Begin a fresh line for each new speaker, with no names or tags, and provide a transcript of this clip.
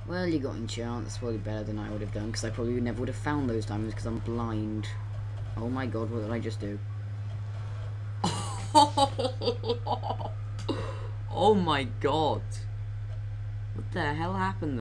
Well, you got in chance. That's probably better than I would have done, because I probably never would have found those diamonds because I'm blind. Oh my god, what did I just do? Oh my god. What the hell happened